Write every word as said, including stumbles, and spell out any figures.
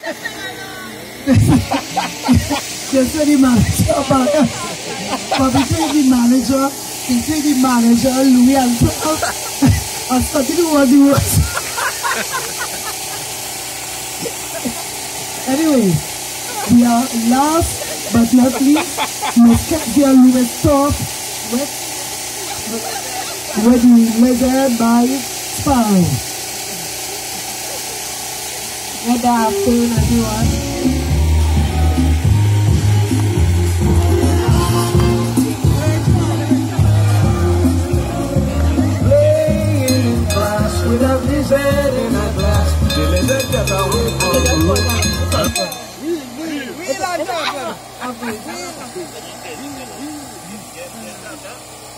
Just the manager back. But between the manager, between the manager, Louis and I started to want to watch. Anyway, we are last but not least, let's get the Louis top with, with the leather by Sparrow. Good afternoon, everyone. With a blizzard in a glass, the lizard got away from the road. We like that,